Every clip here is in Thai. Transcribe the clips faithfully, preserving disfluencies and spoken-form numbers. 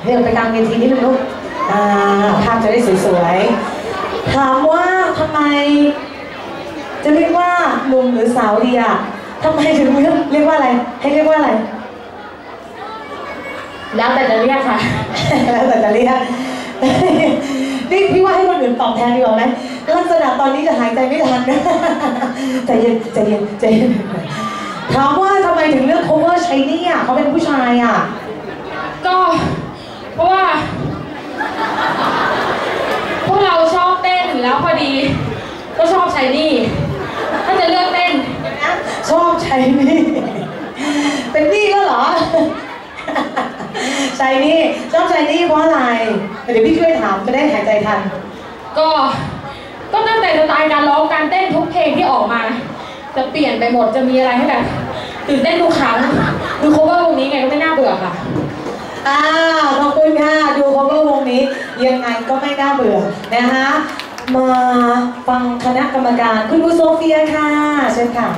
ดินไปกลางเวทีนี่มันลูกภาพจะได้สวยๆถามว่าทำไมจะเรียกว่าหนุ่มหรือสาวดีอ่ะทำไมถึงเรียกเรียกว่าอะไรให้เรียกว่าอะไรแล้วแต่จะเรียกค่ะแล้วแต่จะเรียกนี่พี่ว่าให้คนอื่นตอบแทนดีกว่าไหมลักษณะตอนนี้จะหายใจไม่ทันใจเย็นใจเย็นใจเย็นถามว่าทำไมถึงเลือก cover Shiny อ่ะเขาเป็นผู้ชายอ่ะก็เพราะว่าพวกเราชอบเต้นแล้วพอดีก็ชอบShinyถ้าจะเลือกเต้นชอบShinyเป็นนี่แล้วเหรอShinyชอบShinyเพราะอะไรเดี๋ยวพี่ช่วยถามจะได้หายใจทันก็ก็ตั้งแต่สไตล์การร้องการเต้นทุกเพลงที่ออกมาจะเปลี่ยนไปหมดจะมีอะไรให้แบบตื่นเต้นทุกครั้งดู cover วงนี้ไงก็ไม่น่าเบื่อค่ะอ่าขอบคุณค่ะดู cover วงนี้ยังไงก็ไม่น่าเบื่อนะคะมาฟังคณะกรรมการคุณครูโซเฟียค่ะเชิญค่ะ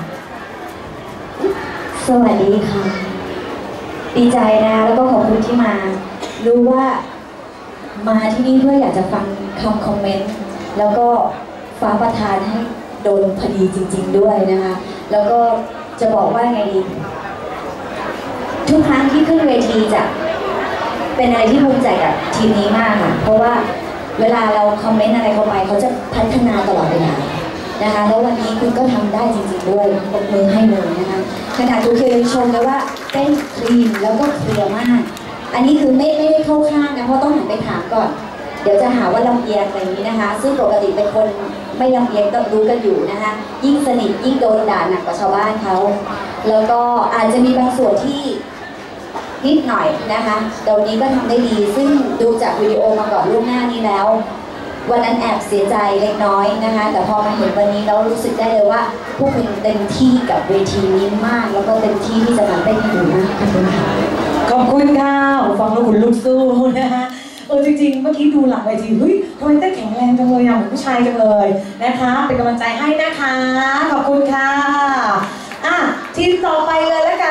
สวัสดีค่ะดีใจนะแล้วก็ขอบคุณที่มารู้ว่ามาที่นี่เพื่ออยากจะฟังคำคอมเมนต์แล้วก็ฟ้าประทานให้โดนพอดีจริงๆด้วยนะคะแล้วก็จะบอกว่าไงดีทุกครั้งที่ขึ้นเวทีจะเป็นอะไรที่ภูมิใจกับทีมนี้มากค่ะเพราะว่าเวลาเราคอมเมนต์อะไรเข้าไปเขาจะพัฒนาตลอดเวลานะคะแล้ววันนี้คุณก็ทำได้จริงๆด้วยปรบมือให้เลยนะคะขณะทุกเคยชมเลยว่าเต้นคลีนแล้วก็เคลียร์มากอันนี้คือไม่ไม่ได้เข้าข้างนะเพราะต้องหันไปถามก่อนเดี๋ยวจะหาว่าลำเอียงอะไรนี้นะคะซึ่งปกติเป็นคนไม่ลำเอียงก็รู้กันอยู่นะคะยิ่งสนิทยิ่งโดนด่าหนักกว่าชาวบ้านเขาแล้วก็อาจจะมีบางส่วนที่นิดหน่อยนะคะตรงนี้ก็ทำได้ดีซึ่งดูจากวิดีโอมาก่อนล่วงหน้านี้แล้ววันนั้นแอบเสียใจเล็กน้อยนะคะแต่พอมาเห็นวันนี้เรารู้สึกได้เลยว่าพวกคุณเต็มที่กับเวทีนี้มากแล้วก็เต็มที่ที่จะมาเต้นให้ดูมากขอบคุณค่ะขอบคุณค่ะฟังแล้วคุณลุกสู้นะคะเออจริงๆเมื่อกี้ดูหลังเวทีเฮ้ยทำไมเต้นแข็งแรงจังเลยอ่ะเหมือนผู้ชายจังเลยนะคะเป็นกำลังใจให้นะคะขอบคุณค่ะอ่ะทีมต่อไปเลยแล้วกัน